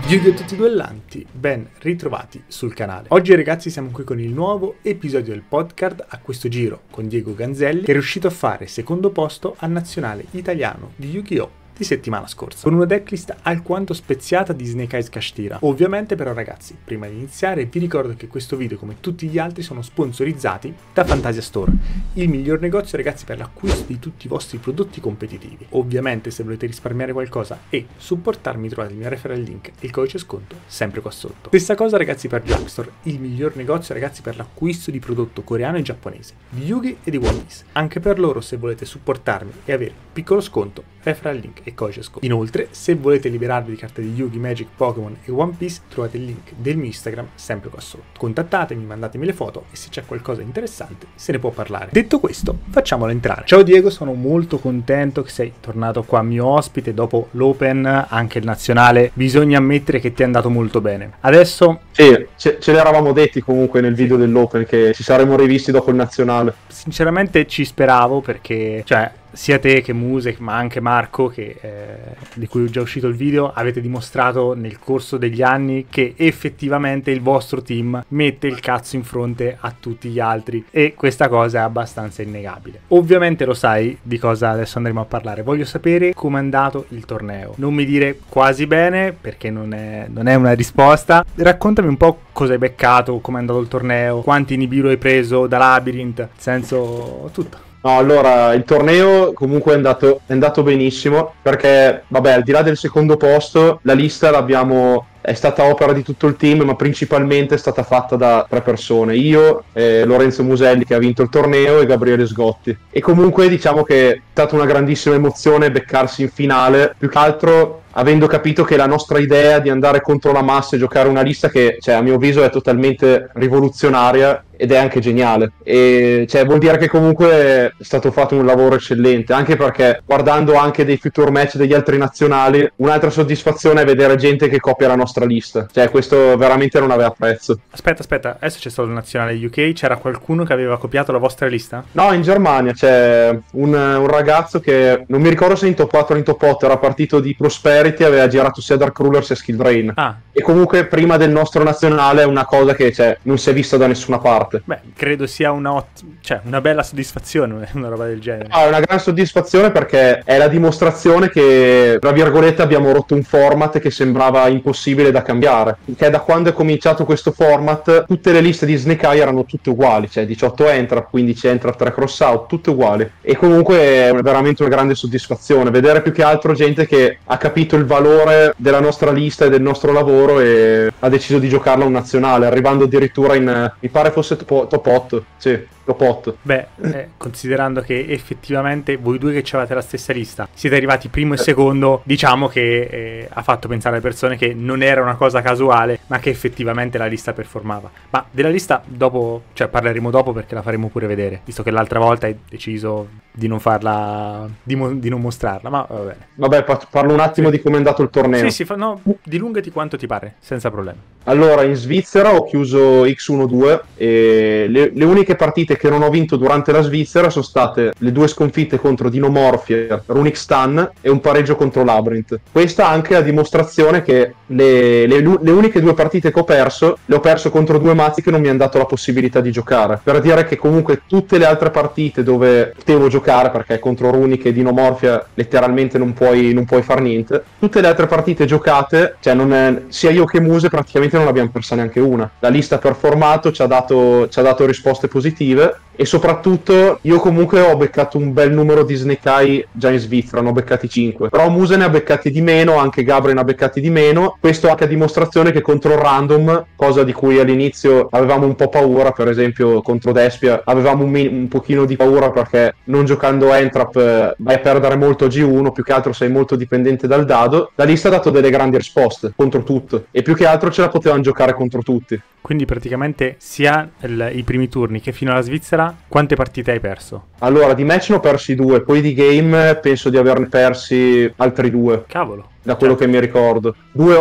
Yu-Gi-Oh! Tutti duellanti, ben ritrovati sul canale. Oggi ragazzi siamo qui con il nuovo episodio del podcast, a questo giro con Diego Ganzelli, che è riuscito a fare secondo posto al nazionale italiano di Yu-Gi-Oh! Di settimana scorsa, con una decklist alquanto speziata di Snake Eyes Kashtira. Ovviamente però ragazzi, prima di iniziare vi ricordo che questo video come tutti gli altri sono sponsorizzati da Fantasia Store, il miglior negozio ragazzi per l'acquisto di tutti i vostri prodotti competitivi. Ovviamente se volete risparmiare qualcosa e supportarmi trovate il mio referral link e il codice sconto sempre qua sotto. Stessa cosa ragazzi per Jackstore, il miglior negozio ragazzi per l'acquisto di prodotto coreano e giapponese, di Yu-Gi e di One Piece. Anche per loro se volete supportarmi e avere piccolo sconto, referral link e codice sconto. Inoltre, se volete liberarvi di carte di Yu-Gi, Magic, Pokémon e One Piece, trovate il link del mio Instagram sempre qua sotto. Contattatemi, mandatemi le foto e se c'è qualcosa di interessante se ne può parlare. Detto questo, facciamolo entrare. Ciao Diego, sono molto contento che sei tornato qua mio ospite dopo l'Open, anche il nazionale. Bisogna ammettere che ti è andato molto bene. Adesso... Sì, ce l'eravamo detti comunque nel video dell'Open che ci saremmo rivisti dopo il nazionale. Sinceramente ci speravo perché, cioè, sia te che Muse, ma anche Marco, di cui è già uscito il video, avete dimostrato nel corso degli anni che effettivamente il vostro team mette il cazzo in fronte a tutti gli altri e questa cosa è abbastanza innegabile. Ovviamente lo sai di cosa adesso andremo a parlare. Voglio sapere com'è andato il torneo. Non mi dire quasi bene perché non è una risposta. Raccontami un po' cosa hai beccato, com'è andato il torneo, quanti Nibiru hai preso da Labyrinth, nel senso tutto. No, allora, il torneo comunque è andato benissimo perché, vabbè, al di là del secondo posto, la lista è stata opera di tutto il team, ma principalmente è stata fatta da 3 persone. Io, Lorenzo Muselli che ha vinto il torneo e Gabriele Sgotti. E comunque diciamo che è stata una grandissima emozione beccarsi in finale, più che altro avendo capito che la nostra idea di andare contro la massa e giocare una lista che, cioè, a mio avviso è totalmente rivoluzionaria ed è anche geniale. E cioè, vuol dire che comunque è stato fatto un lavoro eccellente, anche perché guardando anche dei future match degli altri nazionali, un'altra soddisfazione è vedere gente che copia la nostra lista. Cioè, questo veramente non aveva prezzo. Aspetta, adesso c'è stato il nazionale UK, c'era qualcuno che aveva copiato la vostra lista? No, in Germania c'è un ragazzo che, non mi ricordo se in top 4 o in top 8, era partito di Prosperity, aveva girato sia Dark Rulers sia Skill Drain. E comunque prima del nostro nazionale è una cosa che, cioè, non si è vista da nessuna parte. Beh, credo sia una bella soddisfazione, una roba del genere. No, è una gran soddisfazione perché è la dimostrazione che, tra virgolette, abbiamo rotto un format che sembrava impossibile da cambiare. Perché da quando è cominciato questo format, tutte le liste di Snake Eye erano tutte uguali, cioè 18 entrap, 15 entrap, 3 cross out, tutte uguali. E comunque è veramente una grande soddisfazione vedere più che altro gente che ha capito il valore della nostra lista e del nostro lavoro e ha deciso di giocarla un nazionale, arrivando addirittura mi pare fosse top 8, sì, top 8. Beh, considerando che effettivamente voi due che c'avete la stessa lista siete arrivati primo e secondo, diciamo che ha fatto pensare alle persone che non era una cosa casuale, ma che effettivamente la lista performava. Ma della lista dopo, cioè parleremo dopo perché la faremo pure vedere, visto che l'altra volta hai deciso di non farla, di non mostrarla, ma va bene. Vabbè, parlo un attimo di come è andato il torneo. Sì, no, dilungati quanto ti pare, senza problemi. Allora, in Svizzera ho chiuso X1-2 e le uniche partite che non ho vinto durante la Svizzera sono state le 2 sconfitte contro Dinomorphia, Runic Stun e un pareggio contro Labyrinth. Questa anche a dimostrazione che le uniche 2 partite che ho perso, le ho perso contro 2 mazzi che non mi hanno dato la possibilità di giocare. Per dire che comunque tutte le altre partite dove potevo giocare, perché contro Runic e Dinomorphia letteralmente non puoi far niente, tutte le altre partite giocate, cioè sia io che Muse praticamente non abbiamo persa neanche una. La lista ha performato, ci ha dato risposte positive e soprattutto io comunque ho beccato un bel numero di Snake Eye già in Svizzera, ne ho beccati 5, però Muse ne ha beccati di meno, anche Gabriel ne ha beccati di meno. Questo anche a dimostrazione che contro il random, cosa di cui all'inizio avevamo un po' paura, per esempio contro Despia avevamo un pochino di paura perché non giocando Entrap vai a perdere molto a G1, più che altro sei molto dipendente dal dado. La lista ha dato delle grandi risposte contro tutto e più che altro ce la potevano giocare contro tutti. Quindi praticamente sia i primi turni che fino alla Svizzera vita, quante partite hai perso? Allora, di match ne ho persi 2, poi di game penso di averne persi altri 2. Cavolo. Da quello che mi ricordo.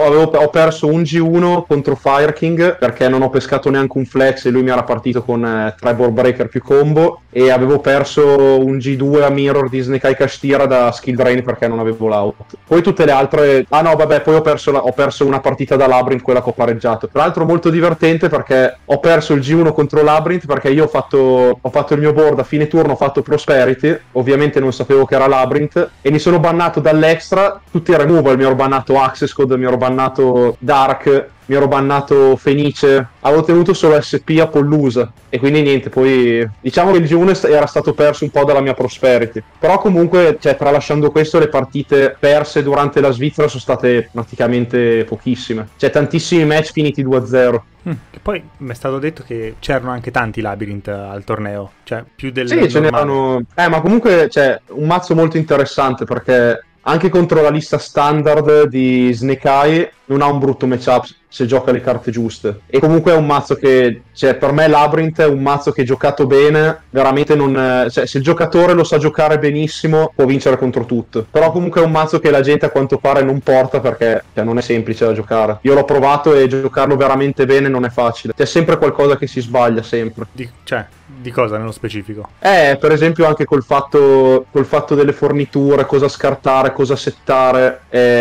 Ho perso un G1 contro Fire King perché non ho pescato neanche un flex e lui mi era partito con 3 board breaker più combo, e avevo perso un G2 a mirror di Snake Eye Kashtira da skill drain perché non avevo l'out. Poi tutte le altre... Ah no, vabbè, poi ho perso una partita da Labyrinth, quella che ho pareggiato. Tra l'altro molto divertente perché ho perso il G1 contro Labyrinth perché io ho fatto il mio board a fine turno, ho fatto Prosperity, ovviamente non sapevo che era Labyrinth, e mi sono bannato dall'extra tutti i removal. Mi ero bannato Access Code, mi ero bannato Dark, mi ero bannato Fenice, avevo tenuto solo SP a Pollusa, e quindi niente, poi diciamo che il G1 era stato perso un po' dalla mia Prosperity, però comunque, cioè, tralasciando questo, le partite perse durante la Svizzera sono state praticamente pochissime, cioè tantissimi match finiti 2-0. E poi mi è stato detto che c'erano anche tanti Labyrinth al torneo, cioè più del Sì, ce normale. n'erano, ma comunque c'è un mazzo molto interessante perché anche contro la lista standard di Snake Eye non ha un brutto matchup se gioca le carte giuste, e comunque è un mazzo che, cioè, per me Labyrinth è un mazzo che giocato bene veramente non, cioè, se il giocatore lo sa giocare benissimo può vincere contro tutto, però comunque è un mazzo che la gente a quanto pare non porta perché, cioè, non è semplice da giocare. Io l'ho provato e giocarlo veramente bene non è facile, c'è sempre qualcosa che si sbaglia, sempre. Di cosa nello specifico? Per esempio anche col fatto delle forniture, cosa scartare, cosa settare,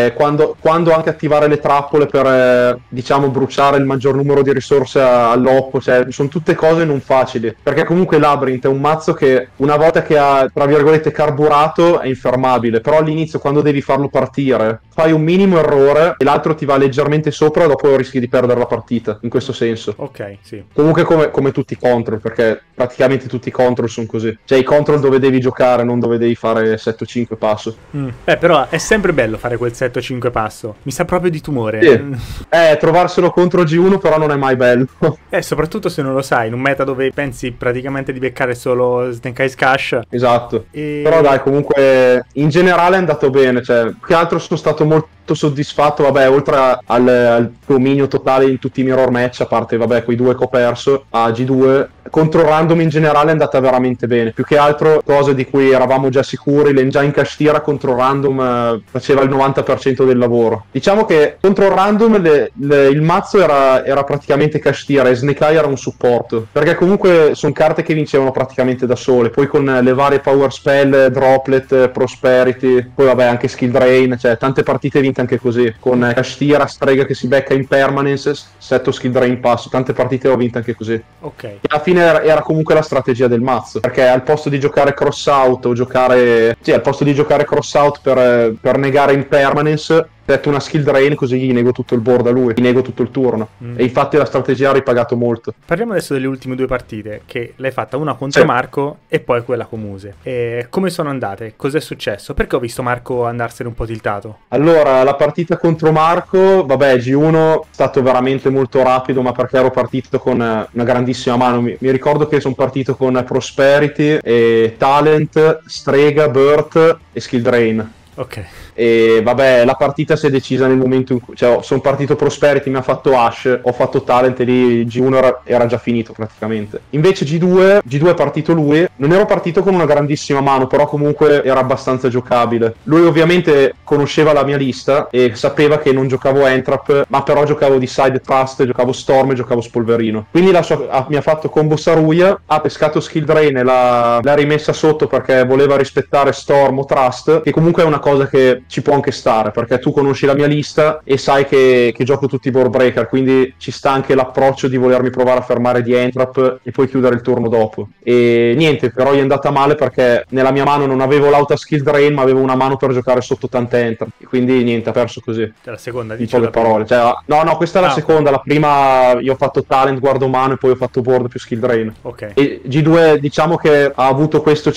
quando anche attivare le trappole per, diciamo, bruciare il maggior numero di risorse all'oppo, cioè sono tutte cose non facili, perché comunque Labyrinth è un mazzo che una volta che ha, tra virgolette, carburato è infermabile, però all'inizio quando devi farlo partire fai un minimo errore e l'altro ti va leggermente sopra e dopo rischi di perdere la partita, in questo senso. Ok, sì. Comunque come tutti i control, perché praticamente tutti i control sono così. Cioè i control dove devi giocare, non dove devi fare 7-5 passo. Però è sempre bello fare quel 7-5 passo. Mi sa proprio di tumore. Sì. Trovarselo contro G1 però non è mai bello. Soprattutto se non lo sai, in un meta dove pensi praticamente di beccare solo Snake Eyes Cash. Esatto. Però dai, comunque in generale è andato bene, cioè più che altro sono stato molto soddisfatto, vabbè, oltre al dominio totale in tutti i mirror match, a parte vabbè quei 2 che ho perso a G2, contro random in generale è andata veramente bene, più che altro cose di cui eravamo già sicuri. L'engine Kashtira contro random faceva il 90% del lavoro. Diciamo che contro random il mazzo era praticamente Kashtira e Snake Eye era un supporto, perché comunque sono carte che vincevano praticamente da sole, poi con le varie power spell, droplet, prosperity, poi vabbè anche skill drain, cioè tante partite vinte anche così, con Kashtira, strega che si becca in permanence, setto skill drain passo, tante partite ho vinte anche così. Ok. E alla fine era comunque la strategia del mazzo, perché al posto di giocare cross out o giocare, sì, al posto di giocare cross out per negare in permanence, detto una skill drain, così gli nego tutto il board a lui, gli nego tutto il turno. E infatti la strategia ha ripagato molto. Parliamo adesso delle ultime 2 partite, che l'hai fatta una contro Marco e poi quella con Muse. Come sono andate? Cos'è successo? Perché ho visto Marco andarsene un po' tiltato? Allora, la partita contro Marco, vabbè, G1 è stato veramente molto rapido, ma perché ero partito con una grandissima mano. Mi ricordo che sono partito con Prosperity e Talent, Strega, Burt e Skill Drain. Ok. E vabbè, la partita si è decisa nel momento in cui, cioè, sono partito Prosperity, mi ha fatto Ash, ho fatto Talent e lì G1 era già finito praticamente. Invece G2 è partito lui, non ero partito con una grandissima mano, però comunque era abbastanza giocabile. Lui ovviamente conosceva la mia lista e sapeva che non giocavo Entrap, ma però giocavo di Side Trust, giocavo Storm e giocavo Spolverino. Quindi mi ha fatto combo Saruya, ha pescato Skill Drain e l'ha rimessa sotto perché voleva rispettare Storm o Trust, che comunque è una cosa che ci può anche stare, perché tu conosci la mia lista e sai che gioco tutti i board breaker, quindi ci sta anche l'approccio di volermi provare a fermare di Entrap e poi chiudere il turno dopo. E niente, però gli è andata male perché nella mia mano non avevo l'auto skill drain, ma avevo una mano per giocare sotto tante Entrap, e quindi niente, ha perso così. La seconda, in poche parole, cioè, no, questa è la seconda. La prima io ho fatto talent, guardo mano, e poi ho fatto board più skill drain. Ok. E G2 diciamo che ha avuto questo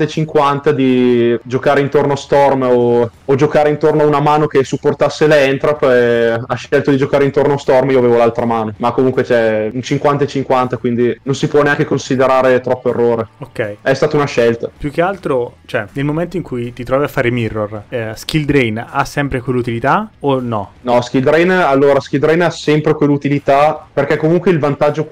50-50 di giocare intorno a Storm o giocare intorno a una mano che supportasse le Entrap, e ha scelto di giocare intorno a Storm, io avevo l'altra mano, ma comunque c'è un 50-50, quindi non si può neanche considerare troppo errore. Ok. È stata una scelta. Più che altro, cioè, nel momento in cui ti trovi a fare mirror, skill drain ha sempre quell'utilità o no? No, skill drain ha sempre quell'utilità, perché comunque il vantaggio qual è?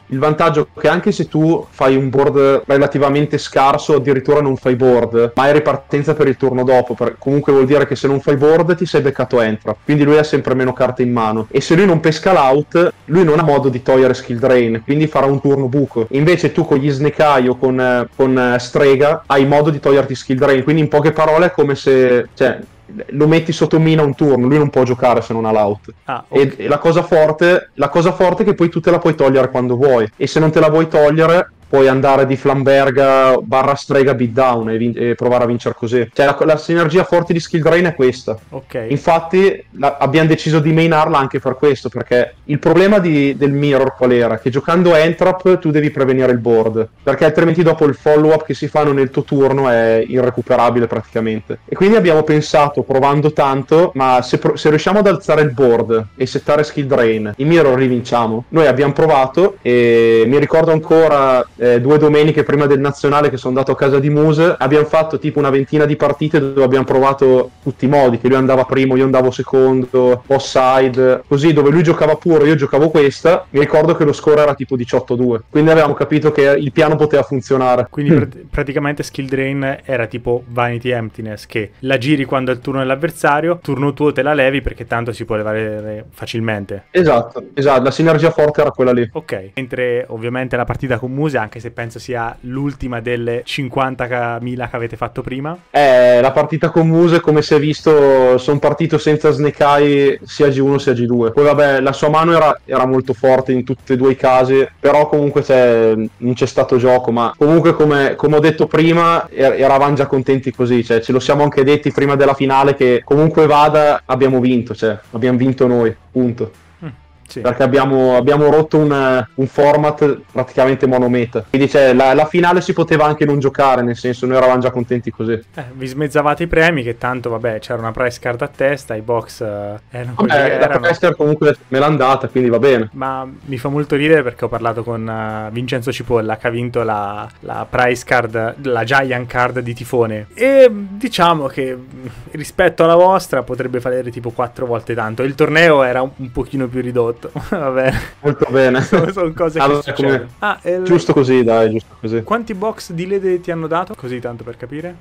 il vantaggio è che anche se tu fai un board relativamente scarso, addirittura non fai board, ma hai ripartenza per il turno dopo, comunque vuol dire che se non fai board ti sei beccato entrap, quindi lui ha sempre meno carte in mano, e se lui non pesca l'out, lui non ha modo di togliere skill drain, quindi farà un turno buco. Invece tu con gli Snake Eye o con Strega hai modo di toglierti skill drain, quindi in poche parole è come se, cioè, lo metti sotto mina un turno, lui non può giocare se non ha l'out. Okay. E la cosa forte è che poi tu te la puoi togliere quando vuoi, e se non te la vuoi togliere puoi andare di Flamberga / Strega beatdown e provare a vincere così. Cioè la sinergia forte di skill drain è questa. Okay. Infatti abbiamo deciso di mainarla anche per questo, perché il problema del mirror qual era? Che giocando entrap tu devi prevenire il board, perché altrimenti dopo il follow up che si fanno nel tuo turno è irrecuperabile praticamente. E quindi abbiamo pensato, provando tanto, ma se riusciamo ad alzare il board e settare skill drain, i mirror li vinciamo. Noi abbiamo provato e mi ricordo ancora 2 domeniche prima del nazionale che sono andato a casa di Muse, abbiamo fatto tipo una ventina di partite dove abbiamo provato tutti i modi, che lui andava primo, io andavo secondo, offside, così, dove lui giocava puro, io giocavo questa. Mi ricordo che lo score era tipo 18-2, quindi avevamo capito che il piano poteva funzionare. Quindi praticamente skill drain era tipo Vanity Emptiness, che la giri quando è il turno dell'avversario, turno tuo te la levi perché tanto si può levare facilmente. Esatto, la sinergia forte era quella lì. Ok, mentre ovviamente la partita con Muse, anche se penso sia l'ultima delle 50.000 che avete fatto prima. La partita con Muse, come si è visto, sono partito senza Snake Eye sia G1 sia G2. Poi vabbè, la sua mano era molto forte in tutti e 2 i casi, però comunque non c'è stato gioco, ma comunque come ho detto prima eravamo già contenti così, cioè ce lo siamo anche detti prima della finale che comunque vada abbiamo vinto, cioè abbiamo vinto noi, punto. Sì. Perché abbiamo rotto un format praticamente monometa, quindi la finale si poteva anche non giocare, nel senso noi eravamo già contenti così. Vi smezzavate i premi, che tanto vabbè c'era una price card a testa, i box erano così, la price card comunque me l'ha andata, quindi va bene. Ma mi fa molto ridere perché ho parlato con Vincenzo Cipolla, che ha vinto la price card, la Giant card di Tifone, e diciamo che rispetto alla vostra potrebbe valere tipo 4 volte tanto. Il torneo era un pochino più ridotto. Vabbè, molto bene. Sono cose che succedono. Giusto così, dai, giusto così. Quanti box di LED ti hanno dato? Così tanto per capire.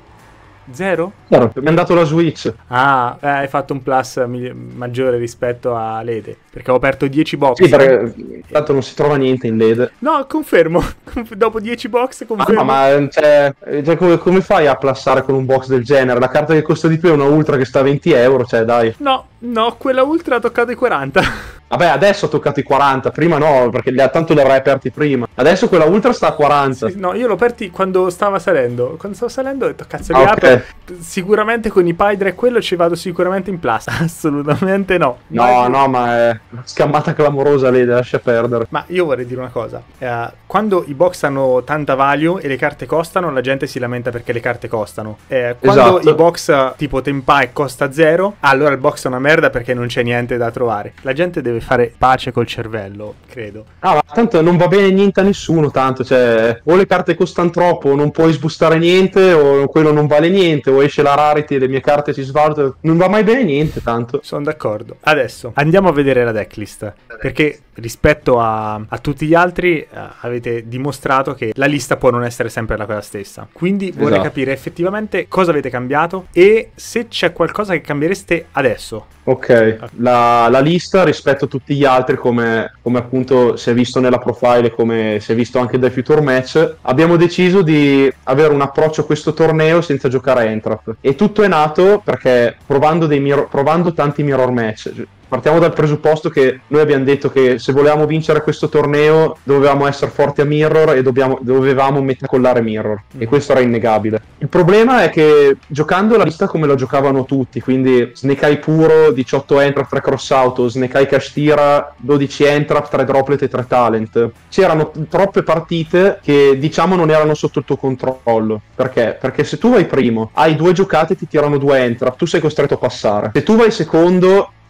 0? Chiaro, mi hanno dato la Switch. Hai fatto un plus maggiore rispetto a LED, perché ho aperto 10 box. Sì, perché tanto non si trova niente in LED. No, confermo. Dopo 10 box confermo. Ma come fai a plassare con un box del genere? La carta che costa di più è una Ultra che sta a 20 euro, cioè dai. No, quella Ultra ha toccato i 40. Vabbè, adesso ha toccato i 40, prima no, perché tanto li avrai aperti prima. Adesso quella Ultra sta a 40. Sì, no, io l'ho aperti quando stava salendo. Quando stavo salendo ho detto, cazzo, li apro. Sicuramente con i Pydra e quello ci vado sicuramente in plus. Assolutamente no. No, ma è una scammata clamorosa lì, lascia perdere. Ma io vorrei dire una cosa. Quando i box hanno tanta value e le carte costano, la gente si lamenta perché le carte costano. Quando i box tipo Tenpai costa 0, allora il box è una merda perché non c'è niente da trovare. La gente deve fare pace col cervello, credo. Ma tanto non va bene niente a nessuno, tanto, cioè, o le carte costano troppo, non puoi sbustare niente, o quello non vale niente, o esce la rarity e le mie carte si svalutano, non va mai bene niente, tanto. Sono d'accordo. Adesso andiamo a vedere la decklist, perché rispetto a tutti gli altri avete dimostrato che la lista può non essere sempre la cosa stessa. Quindi vorrei capire effettivamente cosa avete cambiato e se c'è qualcosa che cambiereste adesso. Ok, la lista rispetto a tutti gli altri, come appunto si è visto nella profile e come si è visto anche dai future match, abbiamo deciso di avere un approccio a questo torneo senza giocare a Entrap. E tutto è nato perché provando tanti mirror match. Partiamo dal presupposto che noi abbiamo detto che se volevamo vincere questo torneo dovevamo essere forti a mirror e dovevamo metacollare mirror, e questo era innegabile. Il problema è che giocando la lista come la giocavano tutti, quindi Snake Eye puro, 18 entrap, 3 cross auto, Snake Eye Kashtira, 12 entrap, 3 droplet e 3 talent, c'erano troppe partite che diciamo non erano sotto il tuo controllo. Perché? Perché se tu vai primo, hai 2 giocate e ti tirano 2 entrap, tu sei costretto a passare. Se tu vai secondo,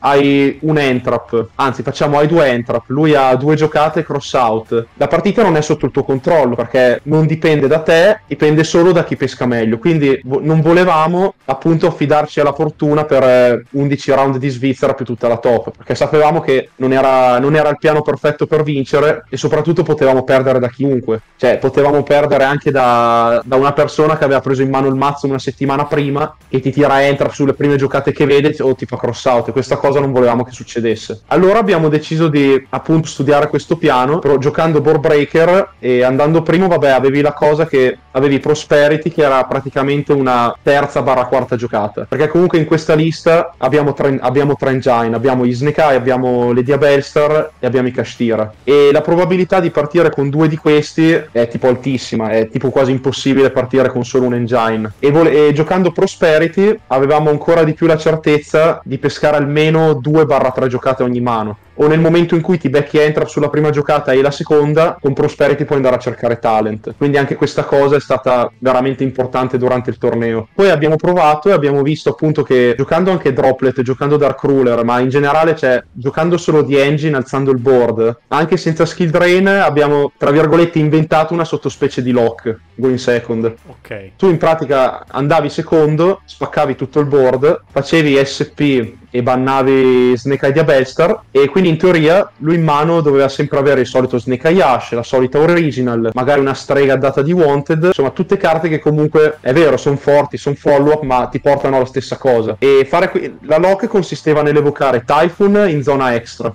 hai un entrap, anzi hai 2 entrap, lui ha 2 giocate cross out, la partita non è sotto il tuo controllo perché non dipende da te, dipende solo da chi pesca meglio, quindi non volevamo appunto affidarci alla fortuna per 11 round di Svizzera più tutta la top, perché sapevamo che non era il piano perfetto per vincere e soprattutto potevamo perdere da chiunque, cioè potevamo perdere anche da una persona che aveva preso in mano il mazzo una settimana prima e ti tira entrap sulle prime giocate che vede o ti fa cross out, e questa cosa non volevamo che succedesse. Allora abbiamo deciso di appunto studiare questo piano, però giocando board breaker e andando primo, vabbè, avevi la cosa che avevi Prosperity che era praticamente una terza barra quarta giocata, perché comunque in questa lista abbiamo tre engine, abbiamo gli Snake Eye, abbiamo le Diabellstar e abbiamo i Kashtira, e la probabilità di partire con 2 di questi è tipo altissima, è tipo quasi impossibile partire con solo un engine, e giocando Prosperity avevamo ancora di più la certezza di pescare almeno 2/3 giocate ogni mano, o nel momento in cui ti becchi entrap sulla prima giocata e la seconda, con Prosperity puoi andare a cercare talent, quindi anche questa cosa è stata veramente importante durante il torneo. Poi abbiamo provato e abbiamo visto appunto che giocando anche Droplet, giocando Dark Ruler, ma in generale giocando solo di engine, alzando il board, anche senza skill drain, abbiamo tra virgolette inventato una sottospecie di lock, go in second. Ok. Tu in pratica andavi secondo, spaccavi tutto il board, facevi SP e bannavi Snake Eye Diabellstar, e quindi in teoria lui in mano doveva sempre avere il solito Snake Eye Ash, la solita Original, magari una strega data di Wanted, insomma tutte carte che comunque è vero sono forti, sono follow up, ma ti portano alla stessa cosa. E la lock consisteva nell'evocare Typhoon in zona extra,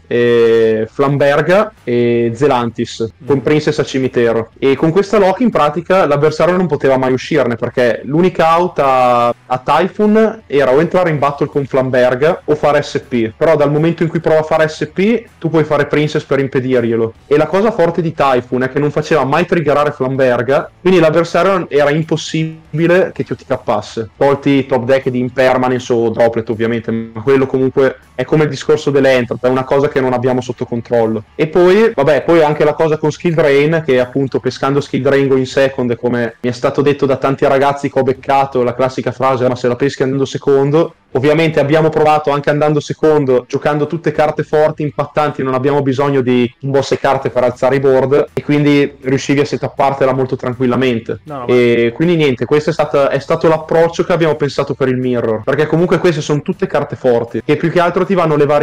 Flamberga e Zelantis con Princess a cimitero, e con questa lock in pratica l'avversario non poteva mai uscirne, perché l'unica out a Typhoon era o entrare in battle con Flamberga o fare SP, però dal momento in cui prova a fare SP tu puoi fare Princess per impedirglielo, e la cosa forte di Typhoon è che non faceva mai triggerare Flamberga, quindi l'avversario era impossibile che ti OTKasse, tolti i top deck di Impermanence o Droplet ovviamente, ma quello comunque è come il discorso dell'Entrap, è una cosa che non abbiamo sotto controllo. E poi anche la cosa con Skill Drain, che appunto pescando Skill Drain go in second, come mi è stato detto da tanti ragazzi che ho beccato, la classica frase ma se la peschi andando secondo. Ovviamente abbiamo provato anche andando secondo, giocando tutte carte forti, impattanti, non abbiamo bisogno di bosse carte per alzare i board, e quindi riuscivi a setappartela molto tranquillamente. E quindi niente, questo è stato l'approccio che abbiamo pensato per il Mirror, perché comunque queste sono tutte carte forti, che più che altro ti vanno a levare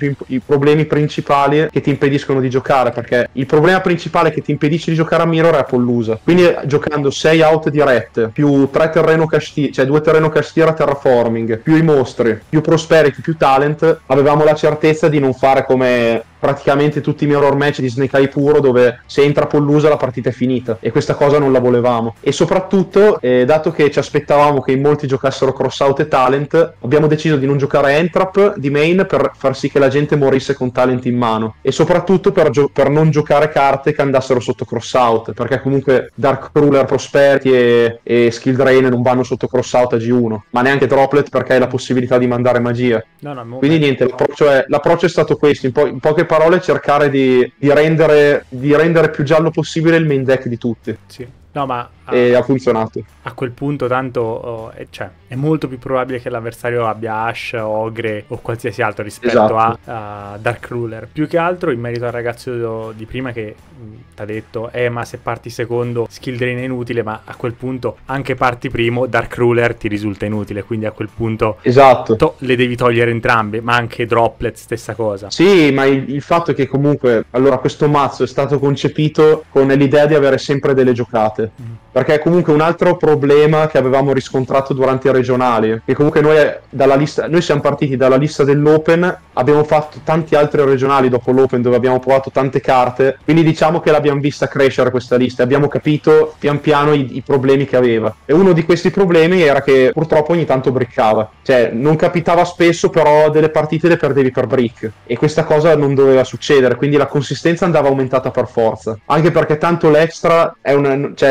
i problemi principali che ti impediscono di giocare, perché il problema principale che ti impedisce di giocare a Mirror è Pollusa. Quindi giocando 6 out dirette, più 3 terreno Kashtira, cioè 2 terreno Kashtira terraforming, più i mostri, più Prosperity, più talent, avevamo la certezza di non fare come praticamente tutti i mirror match di Snake Eye puro, dove se entra Pollusa la partita è finita, e questa cosa non la volevamo. E soprattutto dato che ci aspettavamo che in molti giocassero cross out e talent, abbiamo deciso di non giocare Entrap di main per far sì che la gente morisse con talent in mano, e soprattutto per non giocare carte che andassero sotto cross out, perché comunque Dark Ruler, Prosperity e Skill Drain non vanno sotto cross out a G1, ma neanche Droplet, perché hai la possibilità di mandare magia. Quindi niente, l'approccio è stato questo, in poche parole cercare di rendere più giallo possibile il main deck di tutti. Sì. No, ma e ha funzionato. A quel punto tanto è molto più probabile che l'avversario abbia Ash, Ogre o qualsiasi altro rispetto a Dark Ruler. Più che altro in merito al ragazzo di prima che ti ha detto ma se parti secondo Skill Drain è inutile, ma a quel punto anche parti primo Dark Ruler ti risulta inutile, quindi a quel punto le devi togliere entrambe, ma anche Droplet stessa cosa. Sì, ma il fatto è che comunque allora questo mazzo è stato concepito con l'idea di avere sempre delle giocate, perché comunque un altro problema che avevamo riscontrato durante i regionali, che comunque noi siamo partiti dalla lista dell'Open, abbiamo fatto tanti altri regionali dopo l'Open dove abbiamo provato tante carte, quindi diciamo che l'abbiamo vista crescere questa lista, abbiamo capito pian piano i problemi che aveva, e uno di questi problemi era che purtroppo ogni tanto briccava, cioè non capitava spesso, però delle partite le perdevi per brick, e questa cosa non doveva succedere, quindi la consistenza andava aumentata per forza, anche perché tanto l'extra non ti serve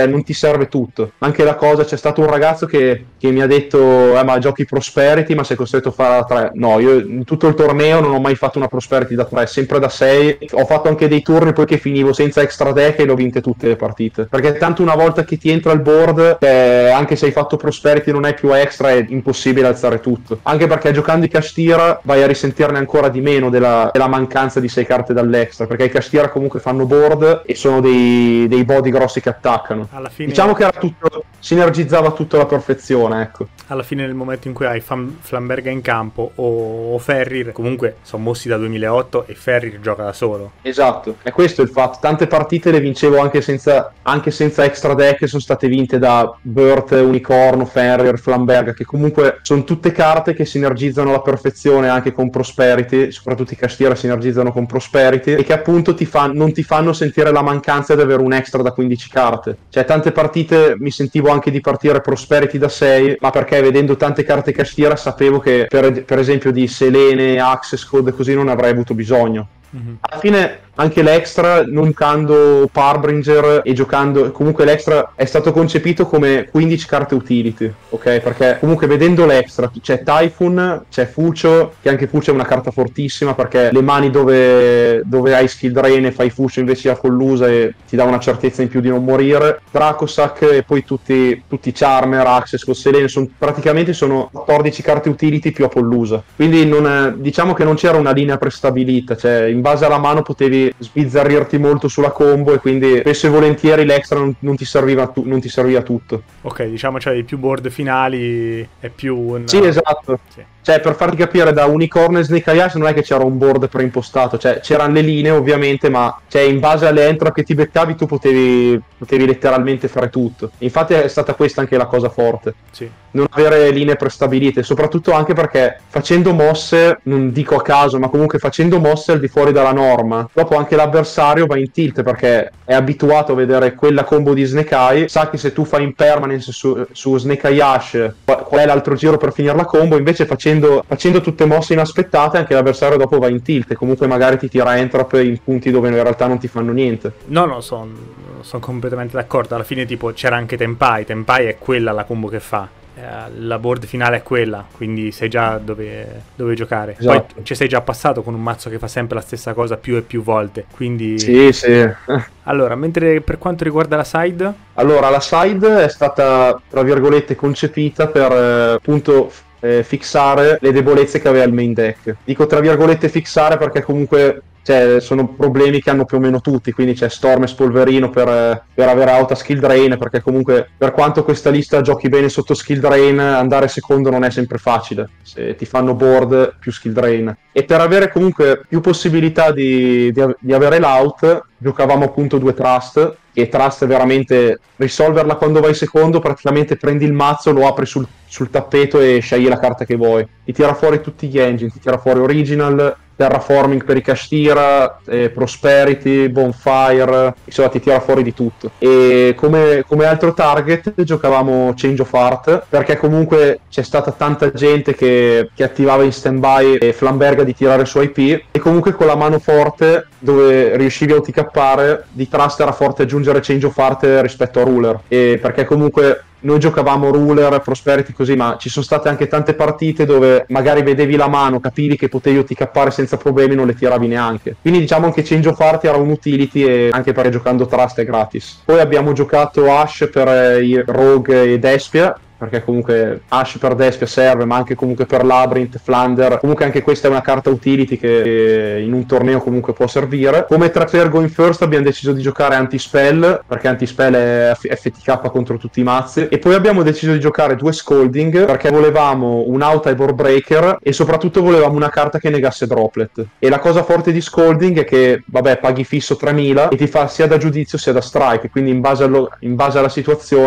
serve tutto. Anche la cosa, c'è stato un ragazzo che mi ha detto ma giochi Prosperity, ma sei costretto a fare da 3. No, io in tutto il torneo non ho mai fatto una Prosperity da 3, sempre da 6. Ho fatto anche dei turni poi che finivo senza extra deck e le ho vinte tutte le partite, perché tanto una volta che ti entra il board, anche se hai fatto Prosperity e non hai più extra, è impossibile alzare tutto, anche perché giocando i Kashtira vai a risentirne ancora di meno della mancanza di 6 carte dall'extra, perché i Kashtira comunque fanno board e sono dei body grossi che attaccano. Alla fine... Diciamo che era tutto, sinergizzava tutto alla perfezione, ecco. Alla fine, nel momento in cui hai Flamberga in campo o Ferrir, comunque sono mossi da 2008 e Ferrir gioca da solo. Esatto, è questo il fatto. Tante partite le vincevo anche senza extra deck, sono state vinte da Burt, Unicorno, Ferrir, Flamberga, che comunque sono tutte carte che sinergizzano alla perfezione anche con Prosperity, soprattutto i Kashtira sinergizzano con Prosperity, e che appunto non ti fanno sentire la mancanza di avere un extra da 15 carte. Cioè tante partite mi sentivo anche di partire Prosperity da 6, ma perché vedendo tante carte Kashtira sapevo che per esempio di Selene, Access Code così non avrei avuto bisogno. Alla fine anche l'extra, non giocando Parbringer e giocando, comunque l'extra è stato concepito come 15 carte utility, ok? Perché comunque vedendo l'extra c'è Typhoon, c'è Fucio, che anche Fucio è una carta fortissima perché le mani dove hai skill drain e fai Fucio invece a Follusa e ti dà una certezza in più di non morire, Dracosac e poi tutti Charmer, Access con Selene, praticamente sono 14 carte utility più Apollusa, quindi diciamo che non c'era una linea prestabilita, cioè in base alla mano potevi sbizzarrirti molto sulla combo e quindi spesso e volentieri l'extra non ti serviva tutto. Ok, diciamo i più board finali è più sì, esatto. Sì. Cioè, per farti capire, da Unicorn e Snake Eyes non è che c'era un board preimpostato, cioè c'erano le linee ovviamente, ma in base alle entro che ti beccavi tu potevi letteralmente fare tutto. Infatti è stata questa anche la cosa forte. Sì. Non avere linee prestabilite, soprattutto anche perché facendo mosse, non dico a caso, ma comunque facendo mosse al di fuori dalla norma, dopo anche l'avversario va in tilt perché è abituato a vedere quella combo di Snake Eye, sa che se tu fai impermanence su Snake Eye Ash, qual è l'altro giro per finire la combo, invece facendo tutte mosse inaspettate anche l'avversario dopo va in tilt e comunque magari ti tira entrap in punti dove in realtà non ti fanno niente. No, sono completamente d'accordo. Alla fine tipo c'era anche Tenpai è quella la combo che fa. La board finale è quella, quindi sai già dove giocare. Esatto. Poi ci sei già passato con un mazzo che fa sempre la stessa cosa più e più volte, quindi sì. Allora, mentre per quanto riguarda la side? Allora, la side è stata tra virgolette concepita per appunto fissare le debolezze che aveva il main deck. Dico tra virgolette fissare perché comunque sono problemi che hanno più o meno tutti, quindi c'è Storm e Spolverino per avere alta skill drain, perché comunque per quanto questa lista giochi bene sotto skill drain, andare secondo non è sempre facile, se ti fanno board più skill drain. E per avere comunque più possibilità di avere l'out, giocavamo appunto 2 Trust, e Trust è veramente risolverla quando vai secondo, praticamente prendi il mazzo, lo apri sul tappeto e scegli la carta che vuoi. Ti tira fuori tutti gli engine, ti tira fuori Original, Terraforming per i Kashtira, Prosperity, Bonfire, insomma ti tira fuori di tutto. E come altro target giocavamo Change of Heart, perché comunque c'è stata tanta gente che attivava in standby e Flamberga di tirare su IP, e comunque con la mano forte dove riuscivi a OTK'are di Trust era forte aggiungere Change of Heart rispetto a Ruler, e perché comunque noi giocavamo Ruler, Prosperity così, ma ci sono state anche tante partite dove magari vedevi la mano, capivi che potevi OTK'are senza problemi, non le tiravi neanche. Quindi diciamo che Change of Heart era un utility, e anche perché giocando Trust è gratis. Poi abbiamo giocato Ash per i Rogue e Despia, perché comunque Ash per Despia serve, ma anche comunque per Labyrinth, Flander, comunque anche questa è una carta utility che in un torneo comunque può servire. Come Tracker Going First abbiamo deciso di giocare Anti-Spell, perché Anti-Spell è FTK contro tutti i mazzi, e poi abbiamo deciso di giocare 2 Scolding, perché volevamo un Out-Hybor Breaker e soprattutto volevamo una carta che negasse Droplet. E la cosa forte di Scolding è che, vabbè, paghi fisso 3000 e ti fa sia da giudizio sia da strike, quindi in base alla situazione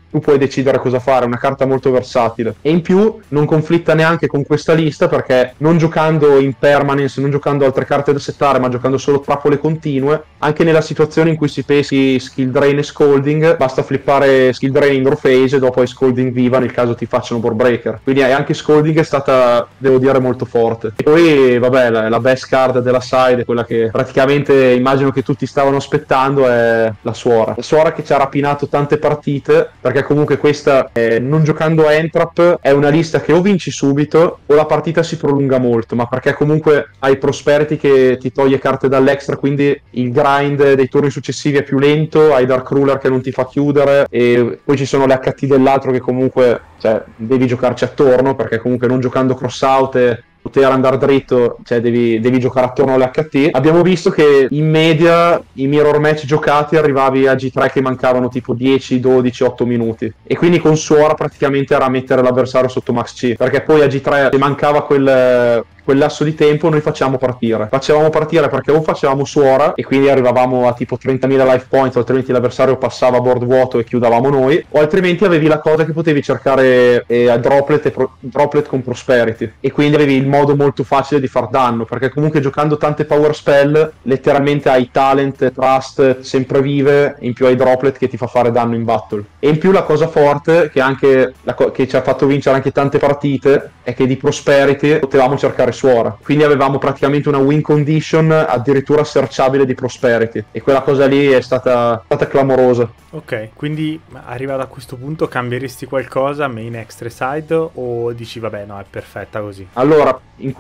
tu puoi decidere cosa fare, è una carta molto versatile. E in più non conflitta neanche con questa lista, perché non giocando in permanence, non giocando altre carte da settare, ma giocando solo trappole continue, anche nella situazione in cui si pesi skill drain e scolding, basta flippare skill drain in draw phase e dopo hai scolding viva nel caso ti facciano board breaker. Quindi anche scolding è stata, devo dire, molto forte. E poi vabbè, la best card della side, quella che praticamente immagino che tutti stavano aspettando, è la Suora che ci ha rapinato tante partite, perché comunque questa, non giocando a Entrap, è una lista che o vinci subito o la partita si prolunga molto, ma perché comunque hai Prosperity che ti toglie carte dall'extra, quindi il grind dei turni successivi è più lento, hai Dark Ruler che non ti fa chiudere, e poi ci sono le HT dell'altro che comunque, cioè, devi giocarci attorno, perché comunque non giocando cross out e poter andare dritto, cioè devi giocare attorno alle HT. Abbiamo visto che in media i mirror match giocati arrivavi a G3 che mancavano tipo 10, 12, 8 minuti, e quindi con Suora praticamente era mettere l'avversario sotto max C, perché poi a G3 se mancava quel lasso di tempo noi facevamo partire perché o facevamo Suora e quindi arrivavamo a tipo 30.000 life points, altrimenti l'avversario passava a board vuoto e chiudavamo noi, o altrimenti avevi la cosa che potevi cercare a droplet con Prosperity, e quindi avevi il modo molto facile di far danno, perché comunque giocando tante power spell letteralmente hai talent, trust sempre vive, in più hai droplet che ti fa fare danno in battle. E in più la cosa forte che anche che ci ha fatto vincere anche tante partite è che di Prosperity potevamo cercare Suora, quindi avevamo praticamente una win condition addirittura searchabile di Prosperity, e quella cosa lì è stata clamorosa. Ok, quindi arrivato a questo punto cambieresti qualcosa main extra side, o dici vabbè no, è perfetta così? Allora, in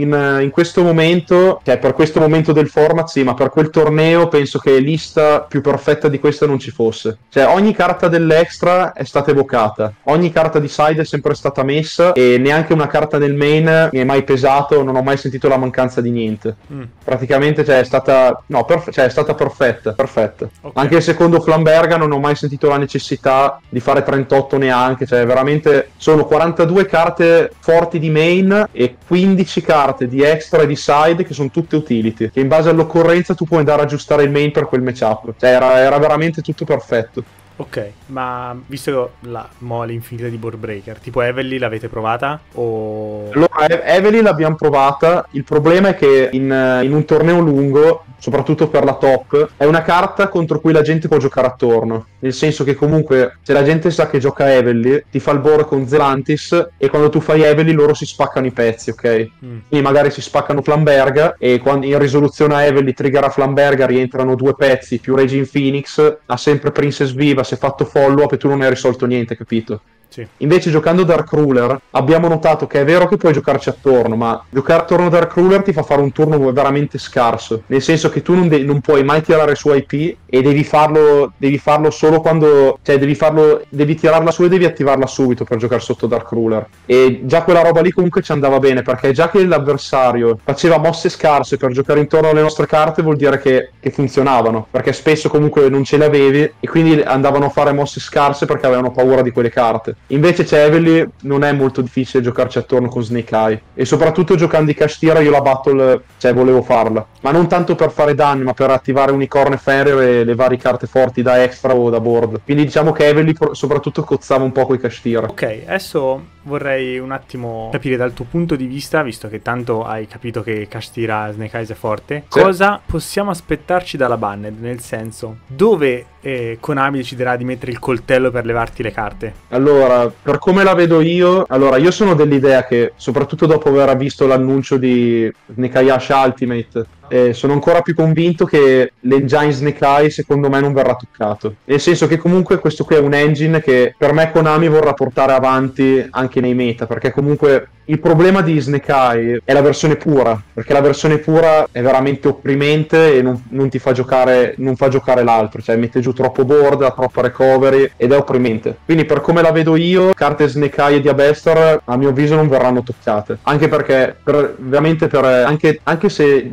questo momento, cioè per questo momento del format sì, ma per quel torneo penso che lista più perfetta di questa non ci fosse. Cioè ogni carta dell'extra è stata evocata, ogni carta di side è sempre stata messa, e neanche una carta del main mi è mai pesato, non ho mai sentito la mancanza di niente. Praticamente, cioè, è stata perfetta. Okay. Anche il secondo Flamberga non ho mai sentito la necessità di fare 38 neanche, cioè veramente sono 42 carte forti di main e 15 carte di extra e di side che sono tutte utility, che in base all'occorrenza tu puoi andare ad aggiustare il main per quel matchup, cioè era veramente tutto perfetto. Ok, ma visto la mole infinita di board breaker, tipo Evely l'avete provata? O... Allora, Evely l'abbiamo provata, il problema è che in un torneo lungo, soprattutto per la top, è una carta contro cui la gente può giocare attorno, nel senso che comunque se la gente sa che gioca Evely, ti fa il board con Zelantis, e quando tu fai Evely loro si spaccano i pezzi, ok? Quindi magari si spaccano Flamberga, e quando in risoluzione a Evely trigger a Flamberga rientrano 2 pezzi più Regine Phoenix, ha sempre Princess viva, si è fatto follow up e tu non hai risolto niente, capito? Sì. Invece giocando Dark Ruler abbiamo notato che è vero che puoi giocarci attorno, ma giocare attorno a Dark Ruler ti fa fare un turno veramente scarso, nel senso che tu non puoi mai tirare su IP, e devi farlo solo quando, cioè devi tirarla su e devi attivarla subito per giocare sotto Dark Ruler, e già quella roba lì comunque ci andava bene, perché già che l'avversario faceva mosse scarse per giocare intorno alle nostre carte vuol dire che funzionavano, perché spesso comunque non ce le avevi e quindi andavano a fare mosse scarse perché avevano paura di quelle carte. Invece Evely non è molto difficile giocarci attorno con Snake Eye, e soprattutto giocando i Kashtira io la battle, cioè volevo farla, ma non tanto per fare danni, ma per attivare Unicorn e Fenrir e le varie carte forti da extra o da board. Quindi diciamo che Evely soprattutto cozzava un po' con i Kashtira. Ok, adesso vorrei un attimo capire dal tuo punto di vista, visto che tanto hai capito che Kashtira Snake Eyes è forte, sì, cosa possiamo aspettarci dalla Banned, nel senso, dove Konami deciderà di mettere il coltello per levarti le carte? Allora, per come la vedo io, io sono dell'idea che, soprattutto dopo aver visto l'annuncio di Snake Eye Ultimate, sono ancora più convinto che l'engine Snake Eye secondo me non verrà toccato, nel senso che comunque questo qui è un engine che per me Konami vorrà portare avanti anche nei meta, perché comunque il problema di Snake Eye è la versione pura, perché la versione pura è veramente opprimente e non ti fa giocare, non fa giocare l'altro, cioè mette giù troppo board, ha troppa recovery ed è opprimente. Quindi per come la vedo io, carte Snake Eye e Diabestar a mio avviso non verranno toccate, anche perché anche se limita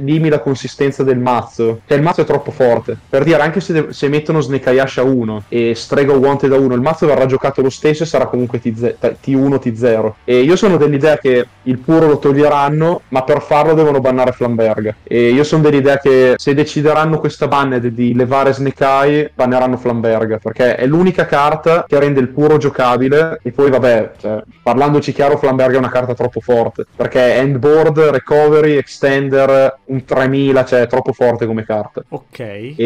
consistenza del mazzo, cioè il mazzo è troppo forte. Per dire, anche se mettono Snake Eyasha 1 e Strega Wanted da 1, il mazzo verrà giocato lo stesso e sarà comunque T1, T0. E io sono dell'idea che il puro lo toglieranno, ma per farlo devono bannare Flamberga. E io sono dell'idea che se decideranno questa banned di levare Snake Eye, banneranno Flamberga, perché è l'unica carta che rende il puro giocabile. E poi vabbè, cioè, parlandoci chiaro, Flamberga è una carta troppo forte, perché Endboard, Recovery, Extender, un 3000, cioè è troppo forte come carta. Ok.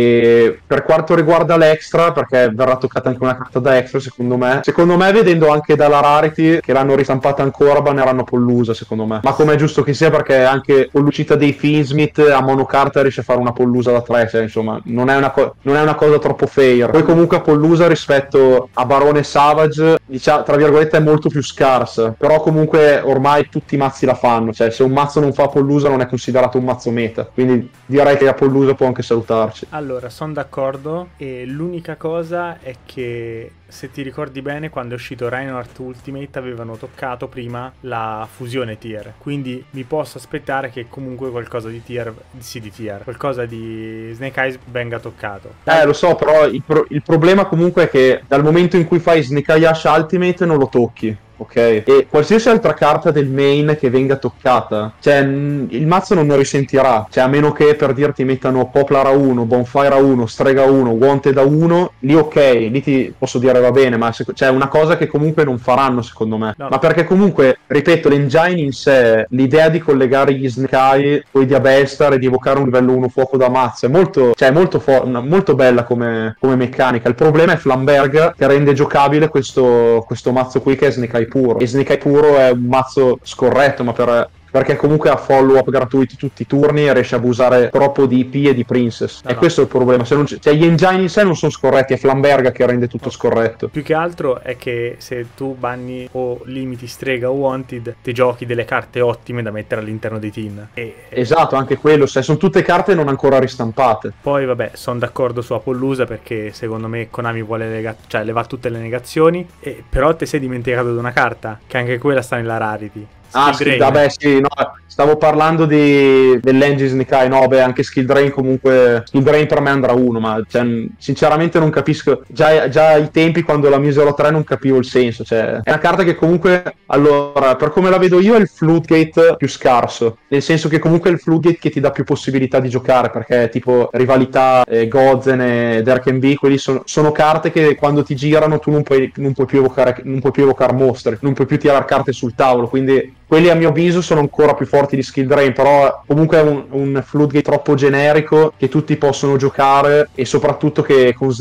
E per quanto riguarda l'extra, perché verrà toccata anche una carta da extra, secondo me vedendo anche dalla Rarity che l'hanno ristampata ancora, banneranno Pollusa, secondo me. Ma come è giusto che sia, perché anche con l'uscita dei Finsmith a monocarta riesce a fare una Pollusa da 3, cioè insomma non è una cosa troppo fair. Poi comunque Pollusa rispetto a Barone Savage, diciamo, tra virgolette, è molto più scarsa, però comunque ormai tutti i mazzi la fanno, cioè se un mazzo non fa Pollusa non è considerato un mazzo meta, quindi direi che la Pollusa può anche salutarci. Allora, sono d'accordo, e l'unica cosa è che se ti ricordi bene, quando è uscito Reinhardt Ultimate avevano toccato prima la fusione tier, quindi mi posso aspettare che comunque qualcosa di tier, qualcosa di Snake Eyes venga toccato. Lo so, però il problema comunque è che dal momento in cui fai Snake Eyasha Ultimate non lo tocchi. Ok, e qualsiasi altra carta del main che venga toccata, cioè il mazzo non ne risentirà, cioè a meno che, per dirti, mettano Poplar a 1, Bonfire a 1, Strega a 1, Wanted a 1, lì ok, lì ti posso dire va bene, ma cioè è una cosa che comunque non faranno secondo me. No. Ma perché comunque, ripeto, l'engine in sé, l'idea di collegare gli Snake Eye con i Diabellstar e di evocare un livello 1 fuoco da mazzo è molto bella come meccanica. Il problema è Flamberga, che rende giocabile questo mazzo qui, che è Snake Eye puro, e Snake Eye puro è un mazzo scorretto, ma perché comunque ha follow up gratuiti tutti i turni e riesce a abusare troppo di IP e di Princess. E questo è il problema. Cioè gli engine in sé non sono scorretti, è Flamberga che rende tutto scorretto. Più che altro è che se tu banni o limiti Strega o Wanted, ti giochi delle carte ottime da mettere all'interno dei team. Esatto, anche quello, sono tutte carte non ancora ristampate. Poi vabbè, sono d'accordo su Apollusa, perché secondo me Konami vuole levare tutte le negazioni, però te sei dimenticato di una carta, che anche quella sta nella Rarity. Sì, vabbè, sì, no, stavo parlando dell'engine Snake Eye, no, beh, anche Skill Drain comunque, Skill Drain per me andrà 1, ma cioè, sinceramente non capisco, già ai tempi quando la misero 3 non capivo il senso, cioè, è una carta che comunque, allora, per come la vedo io è il Floodgate più scarso, nel senso che comunque è il Floodgate che ti dà più possibilità di giocare, perché tipo Rivalità, Gozen e Derkenby, quelli sono carte che quando ti girano tu non puoi più evocare mostri, non puoi più tirare carte sul tavolo, quindi quelli a mio avviso sono ancora più forti di Skill Drain, però comunque è un Floodgate troppo generico che tutti possono giocare, e soprattutto che con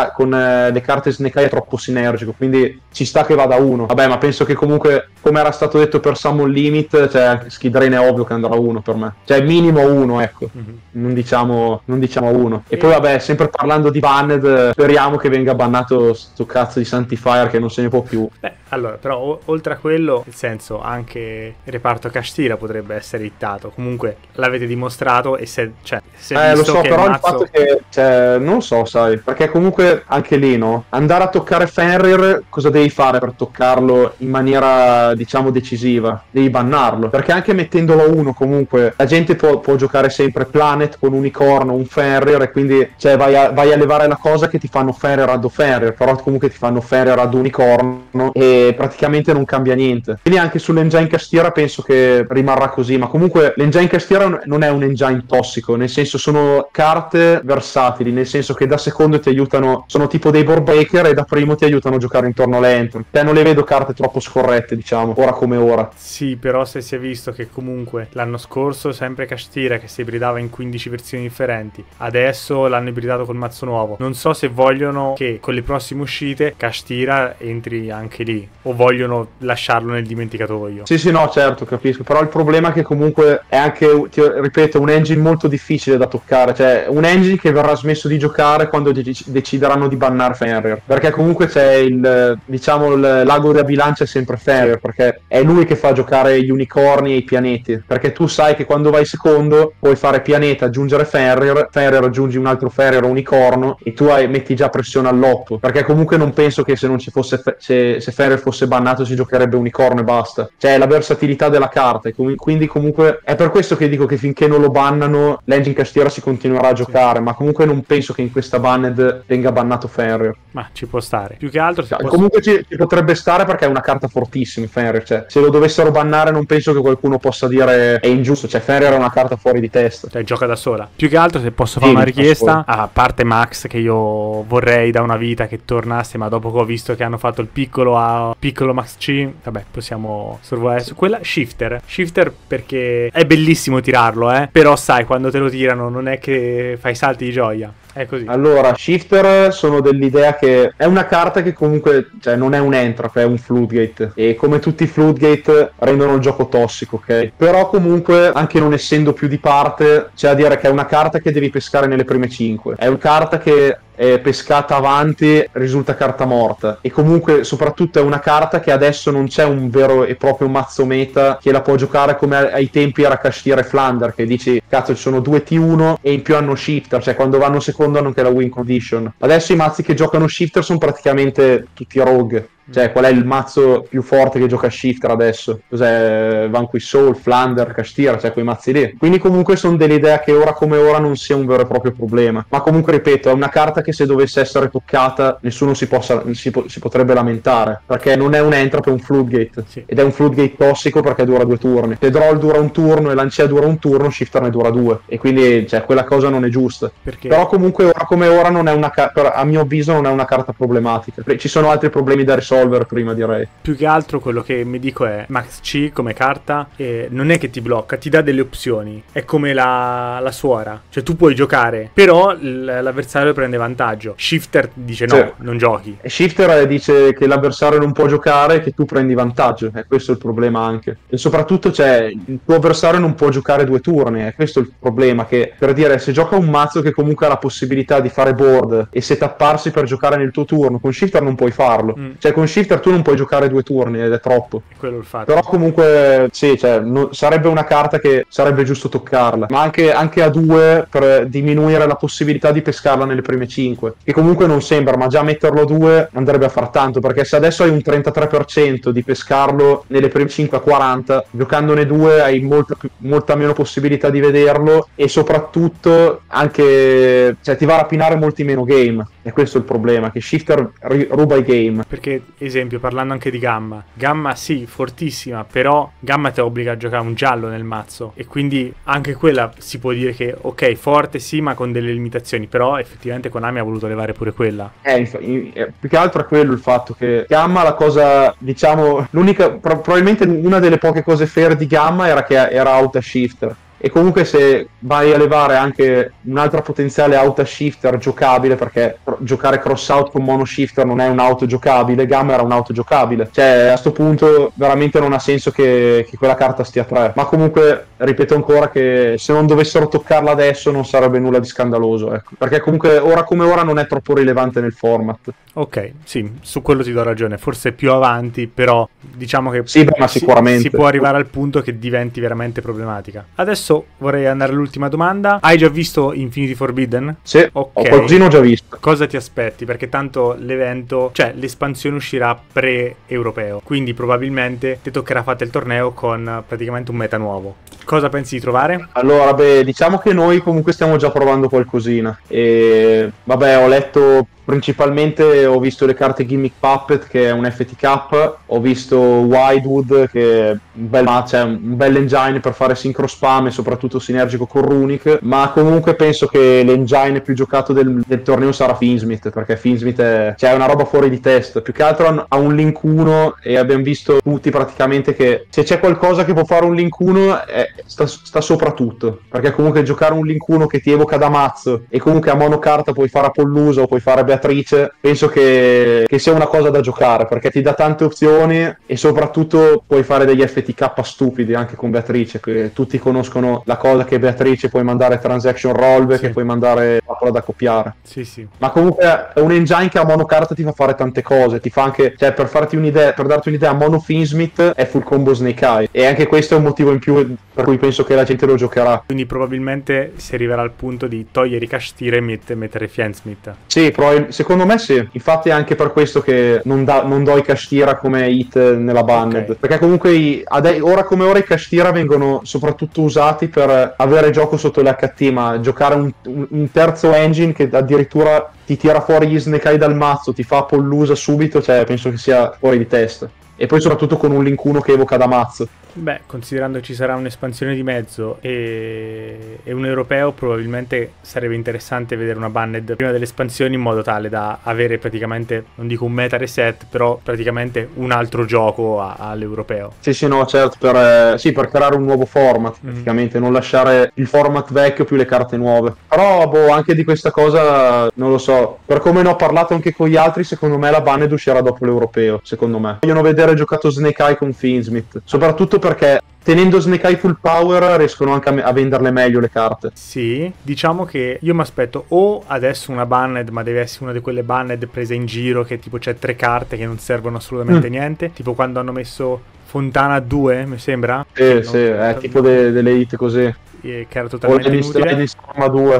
le carte Snake Eye è troppo sinergico, quindi ci sta che vada 1. Vabbè, ma penso che comunque, come era stato detto per Summon Limit, cioè anche Skill Drain è ovvio che andrà 1 per me, cioè minimo 1, ecco. Non diciamo 1. E poi vabbè, sempre parlando di banned, speriamo che venga bannato sto cazzo di Sanctifier che non se ne può più. Allora, però oltre a quello, nel senso, anche il reparto Kashtira potrebbe essere hittato. Comunque l'avete dimostrato, e se lo so, che però il fatto che, cioè, non lo so, sai, perché comunque anche lì, no? Andare a toccare Fenrir, cosa devi fare per toccarlo in maniera, diciamo, decisiva? Devi bannarlo, perché anche mettendolo a 1 comunque la gente può giocare sempre Planet con Unicorno, un Fenrir, e quindi cioè vai a levare la cosa che ti fanno Fenrir ad Fenrir, però comunque ti fanno Fenrir ad Unicorno e praticamente non cambia niente. Quindi anche sull'engine Kashtira penso che rimarrà così, ma comunque l'engine Kashtira non è un engine tossico, nel senso sono carte versatili, nel senso che da secondo ti aiutano, sono tipo dei board breaker, e da primo ti aiutano a giocare intorno all'entry. Non le vedo carte troppo scorrette, diciamo, ora come ora. Sì, però se si è visto che comunque l'anno scorso sempre Kashtira che si ibridava in 15 versioni differenti, adesso l'hanno ibridato col mazzo nuovo, non so se vogliono che con le prossime uscite Kashtira entri anche lì, o vogliono lasciarlo nel dimenticatoio. Sì, no, certo, capisco, però il problema è che comunque è anche, ripeto, un engine molto difficile da toccare, cioè un engine che verrà smesso di giocare quando decideranno di bannare Fenrir, perché comunque c'è l'ago della bilancia è sempre Fenrir, perché è lui che fa giocare gli unicorni e i pianeti, perché tu sai che quando vai secondo puoi fare pianeta, aggiungere Fenrir, aggiungi un altro Fenrir unicorno, e tu metti già pressione all'oppo, perché comunque non penso che se non ci fosse se Fenrir fosse bannato si giocherebbe unicorno e basta, cioè la versatilità versatilità della carta, e quindi comunque è per questo che dico che finché non lo bannano l'engine castiera si continuerà a giocare, ma comunque non penso che in questa banned venga bannato Fenrir. Ma ci può stare. Più che altro comunque ci potrebbe stare, perché è una carta fortissima Fenrir, cioè se lo dovessero bannare non penso che qualcuno possa dire è ingiusto, cioè Fenrir è una carta fuori di testa, cioè gioca da sola. Più che altro, se posso fare una richiesta, a parte Max, che io vorrei da una vita che tornasse, ma dopo che ho visto che hanno fatto il piccolo Max C, vabbè, possiamo sorvolare su quella. Shifter perché è bellissimo tirarlo, però sai, quando te lo tirano non è che fai salti di gioia. È così. Allora, Shifter sono dell'idea che è una carta che comunque, cioè, non è un entrap, è un floodgate, e come tutti i floodgate rendono il gioco tossico, ok? Però comunque, anche non essendo più di parte, c'è da dire che è una carta che devi pescare nelle prime 5. È una carta che pescata avanti risulta carta morta, e comunque soprattutto è una carta che adesso non c'è un vero e proprio mazzo meta che la può giocare come ai tempi era Kashyyyr e Flander, che dici cazzo ci sono 2 T1 e in più hanno Shifter, cioè quando vanno secondo hanno anche la win condition. Adesso i mazzi che giocano Shifter sono praticamente tutti rogue. Cioè, qual è il mazzo più forte che gioca Shifter adesso? Cos'è? Vanquish Soul, Flander, Kashyyyr, cioè quei mazzi lì. Quindi comunque sono dell'idea che ora come ora non sia un vero e proprio problema. Ma comunque, ripeto, è una carta che se dovesse essere toccata nessuno si potrebbe lamentare, perché non è un entrap, è un floodgate. Sì. Ed è un floodgate tossico perché dura 2 turni. Se Droll dura un turno e Lancia dura un turno, Shifter ne dura 2. E quindi, cioè, quella cosa non è giusta. Perché? Però comunque ora come ora non è una a mio avviso non è una carta problematica. Ci sono altri problemi da risolvere prima, direi. Più che altro quello che mi dico è Max C come carta non è che ti blocca, ti dà delle opzioni, è come la suora, cioè tu puoi giocare però l'avversario prende vantaggio. Shifter dice no, non giochi. E Shifter dice che l'avversario non può giocare e che tu prendi vantaggio, e questo è il problema anche. E soprattutto, cioè, il tuo avversario non può giocare 2 turni, e questo è il problema, che per dire, se gioca un mazzo che comunque ha la possibilità di fare board e setapparsi per giocare nel tuo turno, con Shifter non puoi farlo. Cioè con Shifter tu non puoi giocare 2 turni ed è troppo. È quello il fatto. Però comunque sì, cioè, sarebbe una carta che sarebbe giusto toccarla, ma anche a 2 per diminuire la possibilità di pescarla nelle prime 5, che comunque non sembra, ma già metterlo a 2 andrebbe a far tanto, perché se adesso hai un 33% di pescarlo nelle prime 5 a 40, giocandone 2 hai molta meno possibilità di vederlo, e soprattutto anche, cioè, ti va a rapinare molti meno game, e questo è il problema, che Shifter ruba i game. Perché, esempio, parlando anche di Gamma sì, fortissima, però Gamma ti obbliga a giocare un giallo nel mazzo, e quindi anche quella si può dire che ok, forte sì, ma con delle limitazioni, però effettivamente Konami ha voluto levare pure quella. Più che altro è quello il fatto che Gamma, la cosa, diciamo, l'unica, probabilmente una delle poche cose fair di Gamma era che era out a Shifter. E comunque se vai a levare anche un'altra potenziale auto shifter giocabile, perché giocare cross out con mono shifter non è un'auto giocabile, Gamma era un'auto giocabile, cioè a sto punto veramente non ha senso che quella carta stia a 3. Ma comunque ripeto ancora che se non dovessero toccarla adesso non sarebbe nulla di scandaloso, ecco, perché comunque ora come ora non è troppo rilevante nel format. Ok, sì, su quello ti do ragione, forse più avanti, però diciamo che sì, ma sicuramente si può arrivare al punto che diventi veramente problematica. Adesso vorrei andare all'ultima domanda. Hai già visto Infinity Forbidden? Sì, okay. Qualcosina ho già visto. Cosa ti aspetti? Perché tanto l'evento, cioè l'espansione uscirà pre-europeo, quindi probabilmente ti toccherà fare il torneo con praticamente un meta nuovo. Cosa pensi di trovare? Allora, diciamo che noi comunque stiamo già provando qualcosina, e vabbè, ho letto principalmente, ho visto le carte Gimmick Puppet, che è un FTK, ho visto Widewood, che è un bel engine per fare synchro spam e soprattutto sinergico con Runic, ma comunque penso che l'engine più giocato del torneo sarà Finsmith, perché Finsmith è una roba fuori di testa, più che altro ha un Link 1, e abbiamo visto tutti praticamente che se c'è qualcosa che può fare un Link 1 sta sopra tutto, perché comunque giocare un Link 1 che ti evoca da mazzo e comunque a monocarta puoi fare Apollusa o puoi fare Beatrice, penso che sia una cosa da giocare, perché ti dà tante opzioni e soprattutto puoi fare degli FTK stupidi anche con Beatrice, che tutti conoscono la cosa che Beatrice puoi mandare transaction rollback, sì, e puoi mandare papera da copiare. Sì. Ma comunque è un engine che a monocarta ti fa fare tante cose, ti fa anche, cioè per darti un'idea, mono Finsmith è full combo Snake Eye, e anche questo è un motivo in più per cui penso che la gente lo giocherà. Quindi probabilmente si arriverà al punto di togliere i Kashtira e mettere Fiendsmith. Sì, secondo me sì. Infatti è anche per questo che non do i Kashtira come hit nella banned. Okay. Perché comunque ora come ora i Kashtira vengono soprattutto usati per avere gioco sotto l'HT, ma giocare un terzo engine che addirittura ti tira fuori gli Snake Eye dal mazzo, ti fa pollusa subito, cioè penso che sia fuori di testa. E poi soprattutto con un Link 1 che evoca da mazzo. Beh, considerando ci sarà un'espansione di mezzo e un europeo, probabilmente sarebbe interessante vedere una banned prima delle espansioni in modo tale da avere praticamente, non dico un meta reset, però praticamente un altro gioco all'europeo. Sì, no, certo, per creare un nuovo format, praticamente, non lasciare il format vecchio più le carte nuove. Però, anche di questa cosa, non lo so, per come ne ho parlato anche con gli altri, secondo me la banned uscirà dopo l'europeo, secondo me. Vogliono vedere giocato Snake Eye con Fiendsmith, soprattutto perché tenendo Snake Eye full power riescono anche a venderle meglio le carte. Sì, diciamo che io mi aspetto o adesso una banned, ma deve essere una di quelle banned prese in giro che tipo c'è 3 carte che non servono assolutamente niente, tipo quando hanno messo Fontana 2, mi sembra. Sì, è tipo delle hit così. Che era totalmente inutile. Storma 2.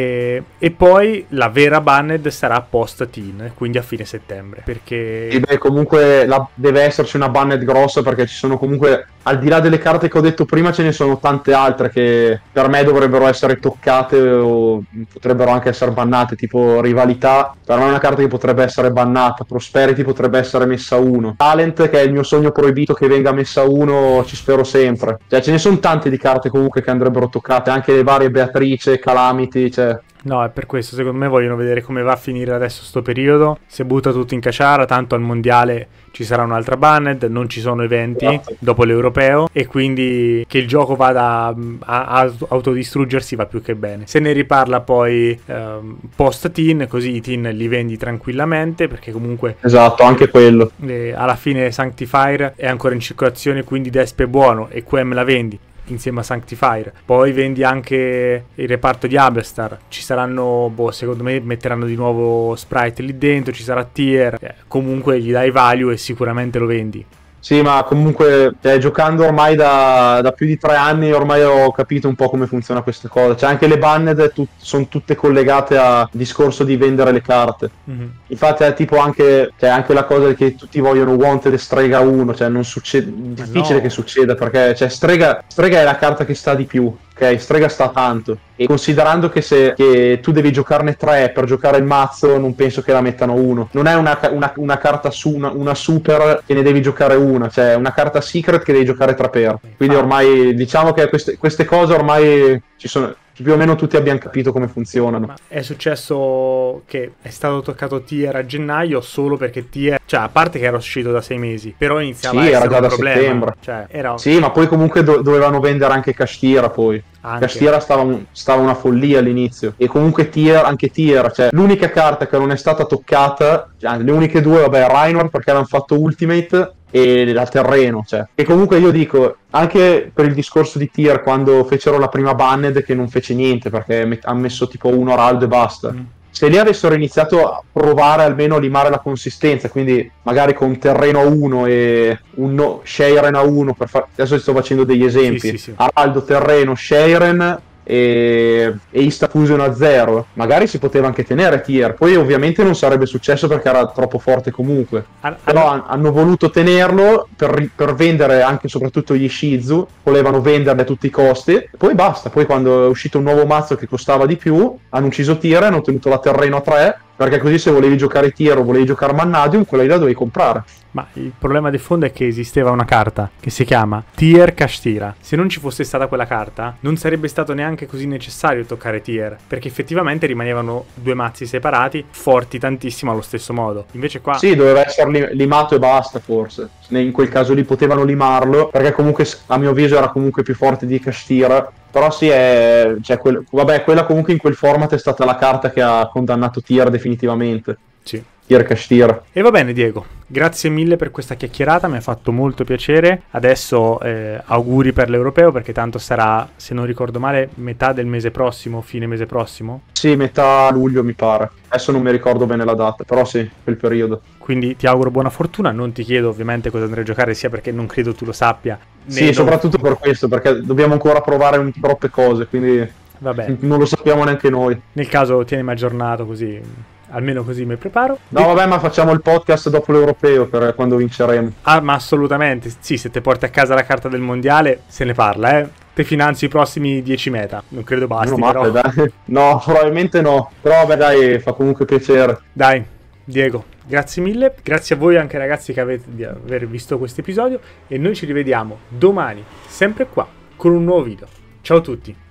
E poi la vera banned sarà post-teen, quindi a fine settembre, perché E beh, comunque deve esserci una banned grossa, perché ci sono comunque, al di là delle carte che ho detto prima, ce ne sono tante altre che per me dovrebbero essere toccate o potrebbero anche essere bannate, tipo Rivalità, per me è una carta che potrebbe essere bannata, Prosperity potrebbe essere messa a 1, Talent, che è il mio sogno proibito che venga messa a 1, ci spero sempre. Cioè ce ne sono tante di carte comunque che andrebbero toccate, anche le varie Beatrice, Calamity, cioè... No, è per questo, secondo me vogliono vedere come va a finire adesso sto periodo. Se butta tutto in caciara, tanto al mondiale ci sarà un'altra banned, non ci sono eventi dopo l'europeo, e quindi che il gioco vada a autodistruggersi va più che bene. Se ne riparla poi post-teen, così i teen li vendi tranquillamente, perché comunque... Esatto, anche quello. Alla fine Sanctifier è ancora in circolazione, quindi Desp è buono e Quem la vendi insieme a Sanctifier. Poi vendi anche il reparto di Abelstar, ci saranno, secondo me metteranno di nuovo Sprite lì dentro, ci sarà Tier, comunque gli dai value e sicuramente lo vendi. Sì, ma comunque giocando ormai da più di 3 anni ormai ho capito un po' come funziona questa cosa. Cioè anche le banned sono tutte collegate al discorso di vendere le carte. Infatti è tipo anche la cosa che tutti vogliono Wanted e Strega 1, cioè non succede, difficile che succeda, perché cioè Strega è la carta che sta di più. Ok, Strega sta tanto, e considerando che tu devi giocarne 3 per giocare il mazzo, non penso che la mettano 1. Non è una carta una super che ne devi giocare una, cioè una carta secret che devi giocare 3 per. Quindi ormai diciamo che queste cose ormai ci sono, più o meno tutti abbiamo capito come funzionano. Ma è successo che è stato toccato Tier a gennaio solo perché Tier, cioè a parte che era uscito da 6 mesi, però iniziava a essere era già un da problema. settembre. Cioè, era... Sì, ma poi comunque dovevano vendere anche Kashtira poi. Anche. Kashtira stava una follia all'inizio. E comunque anche Tier, cioè l'unica carta che non è stata toccata, cioè, le uniche due, vabbè, Reinhardt perché hanno fatto Ultimate e la Terreno, cioè. E comunque io dico, anche per il discorso di Tier, quando fecero la prima banned, che non fece niente perché ha messo tipo un Oraldo e basta. Se lì avessero iniziato a provare almeno a limare la consistenza, quindi magari con Terreno a 1 e un Shayren a 1, adesso sto facendo degli esempi, sì. Araldo, Terreno, Shayren e Ista Fusion a 0, magari si poteva anche tenere Tier. Poi ovviamente non sarebbe successo perché era troppo forte comunque, però hanno voluto tenerlo per vendere anche soprattutto gli Shizu, volevano venderli a tutti i costi, poi basta. Poi quando è uscito un nuovo mazzo che costava di più, hanno ucciso Tier e hanno tenuto la Terreno a 3, perché così se volevi giocare Tier o volevi giocare Mannadium, quella lì la dovevi comprare. Ma il problema di fondo è che esisteva una carta che si chiama Tier Kashtira. Se non ci fosse stata quella carta, non sarebbe stato neanche così necessario toccare Tier, perché effettivamente rimanevano due mazzi separati, forti tantissimo allo stesso modo. Invece qua... Sì, doveva essere limato e basta, forse. In quel caso lì potevano limarlo, perché comunque a mio avviso era comunque più forte di Kashtira. Però sì, quella comunque in quel format è stata la carta che ha condannato Tier definitivamente. Sì. Tir Castir. E va bene Diego, grazie mille per questa chiacchierata, mi ha fatto molto piacere. Adesso auguri per l'Europeo, perché tanto sarà, se non ricordo male, metà del mese prossimo, fine mese prossimo. Sì, metà luglio mi pare. Adesso non mi ricordo bene la data, però sì, quel periodo. Quindi ti auguro buona fortuna, non ti chiedo ovviamente cosa andrai a giocare, sia perché non credo tu lo sappia. Sì, soprattutto per questo, perché dobbiamo ancora provare troppe cose, quindi Vabbè. Non lo sappiamo neanche noi. Nel caso tienimi aggiornato, così almeno così mi preparo. No, vabbè, ma facciamo il podcast dopo l'Europeo per quando vinceremo. Ah, ma assolutamente, sì, se te porti a casa la carta del mondiale se ne parla, te finanzi i prossimi 10 meta, non credo basti, No, però... dai. No, probabilmente no, però vabbè dai, fa comunque piacere. Dai, Diego, grazie mille, grazie a voi anche ragazzi che avete di aver visto questo episodio, e noi ci rivediamo domani, sempre qua, con un nuovo video. Ciao a tutti!